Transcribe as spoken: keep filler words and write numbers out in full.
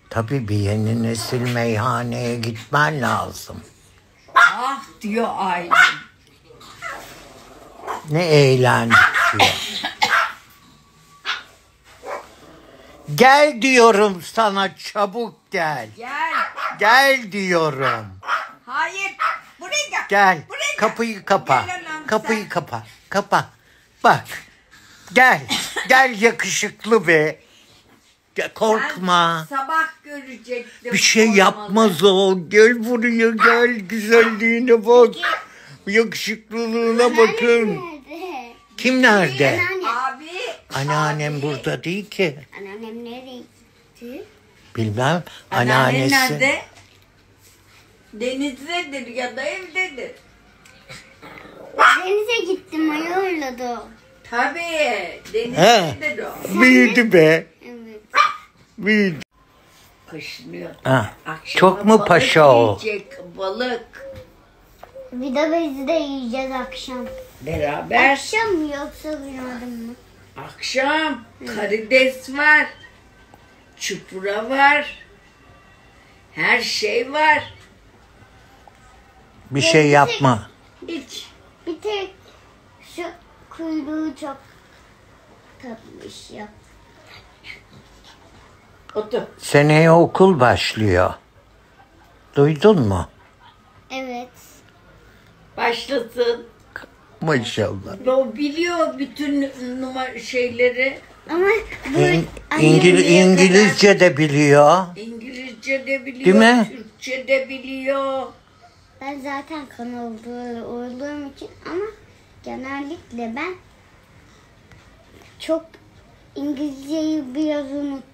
Tabii bir yeni nesil meyhaneye gitmen lazım. Ah diyor Aylin. Ne eğlendik diyor. Gel diyorum sana, çabuk gel. Gel. Gel diyorum. Hayır. Buraya gel. Gel. Buraya Kapıyı kapa. Gel lan Kapıyı sen. kapa. Kapa. Bak. Gel. Gel yakışıklı be. Gel, korkma. Ben sabah görecektim. Bir şey olmadı. yapmaz o. Gel buraya gel. Güzelliğine bak. Yakışıklılığına bakın. Nerede? Kim nerede? Abi. Anneannem abi. burada değil ki. Anneannem nereye gitti? Bilmem. Anneannen Anneannesi. nerede? Denizdedir ya da evdedir. Denize gittim, ayarladı. Tabii. He. Denizdedir o. Büyüdü be. Evet. Büyüdü. Kışlıyor. Ha. Akşama Çok mu balık paşa o? yiyecek, balık. Bir de biz de yiyeceğiz akşam. Beraber. Akşam mı yoksa günaydın mı? Akşam karides var. Çupra var. Her şey var. Bir şey yapma. Hiç. Bir tek şu kuyruğu çok tatlış ya. Otur. Seneye okul başlıyor. Duydun mu? Evet. Başlasın. Maşallah. O biliyor bütün numara şeyleri. Ama bu İng- annem- İngil- İngilizce de biliyor. İngilizce de biliyor. Değil mi? Türkçe de biliyor. ben zaten kanalda olduğum için ama genellikle ben çok İngilizceyi biraz unuttum.